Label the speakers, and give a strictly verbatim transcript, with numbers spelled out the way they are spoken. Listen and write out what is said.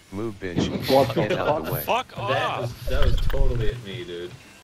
Speaker 1: Move, bitch.
Speaker 2: What the
Speaker 1: Get out of the
Speaker 2: fuck?
Speaker 1: way.
Speaker 3: Fuck
Speaker 4: That was
Speaker 3: off!
Speaker 4: that was totally at me, dude.